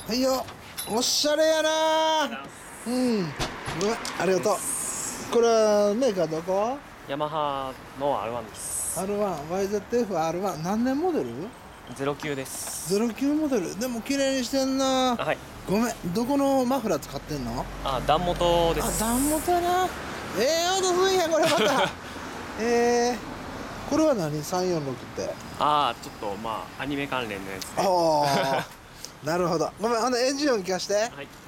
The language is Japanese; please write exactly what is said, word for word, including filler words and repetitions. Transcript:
はいよ、おしゃれやなー。うん、ごめん、ありがとう。これはメーカーどこ？ ヤマハの アールワン です。 アールワン、ワイゼットエフアールワン。 何年モデル？ ゼロきゅうです。 ゼロきゅうモデル。でも綺麗にしてんな。 はい。 ごめん、どこのマフラー使ってんの？ あ、段元であ、 す。 段元やな。ええー、音すんやんこれまた。えー、これは何？ さんよんろく って。 ああ、ちょっとまあアニメ関連のやつで。 ああなるほど。ごめん、ほんでエンジン音聞かして。 はい。